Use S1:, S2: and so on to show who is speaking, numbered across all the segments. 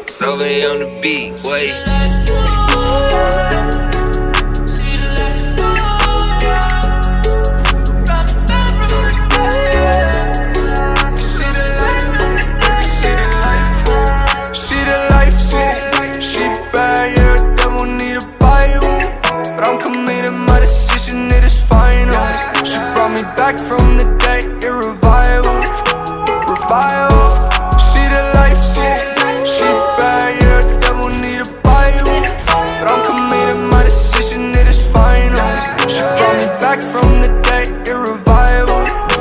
S1: Survey on the beat, wait.
S2: Back from the day, revival. She the life, she bad, yeah, the devil need a Bible. But I'm committed, my decision, it is final. She brought me back from the day, revival.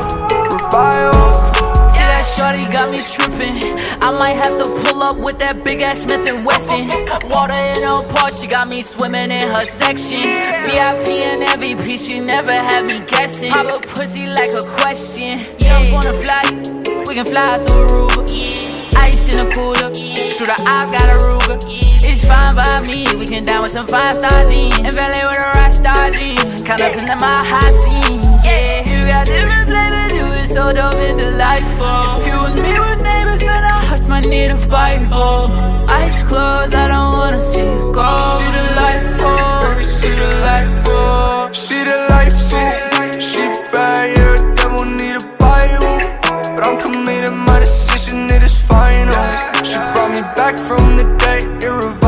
S3: See that shorty got me tripping. I might have to pull up with that big ass Smith & Wesson. Water in her part, she got me swimming in her section. VIP and MVP, she never had me guessing. Pop a pussy like a question. Jump on a flight, we can fly out to Aruba. Ice in a cooler, shoot her, I got a Ruger. It's fine by me, we can down with some 5-star jeans. And valet with a rockstar jean, count up into my hot scene. Yeah, you got different flavors, you is so dope and delightful. If you and me were neighbors, then our hearts might need a Bible. Eyes closed, I don't wanna see you go.
S2: She the life, she the life, she the life, she bad, yeah, the devil need a Bible. But I'm committed, my decision, it is final. She brought me back from the day, revival.